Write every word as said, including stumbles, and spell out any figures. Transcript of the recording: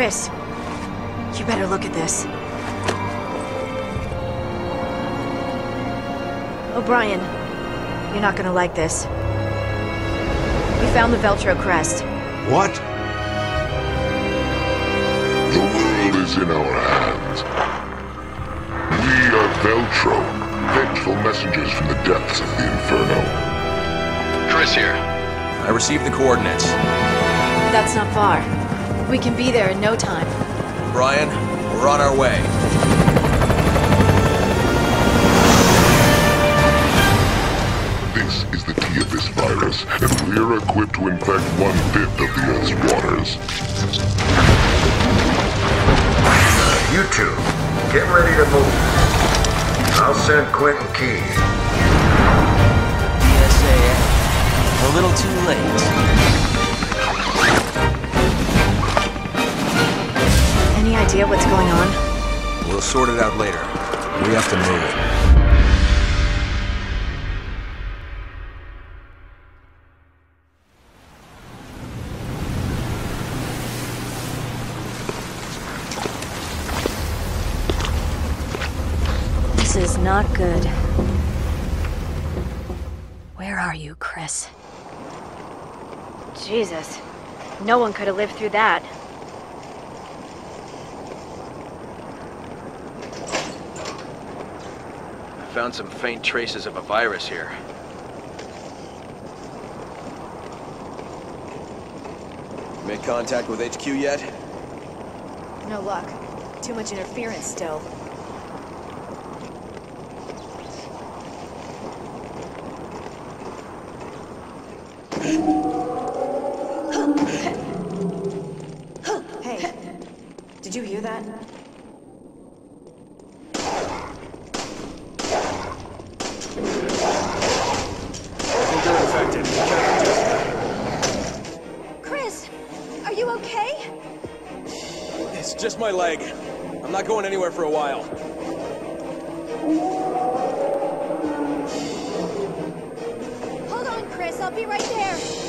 Chris, you better look at this. O'Brien, you're not gonna like this. We found the Veltro crest. What? The world is in our hands. We are Veltro, vengeful messengers from the depths of the Inferno. Chris here. I received the coordinates. That's not far. We can be there in no time. Brian, we're on our way. This is the key of this virus, and we're equipped to infect one-fifth of the Earth's waters. You two, get ready to move. I'll send Quentin Key. P S A, a little too late. Any idea what's going on? We'll sort it out later. We have to move. This is not good. Where are you, Chris? Jesus. No one could have lived through that. I found some faint traces of a virus here. Made contact with H Q yet? No luck. Too much interference still. Hey, did you hear that? Chris, are you okay? It's just my leg. I'm not going anywhere for a while. Hold on, Chris. I'll be right there.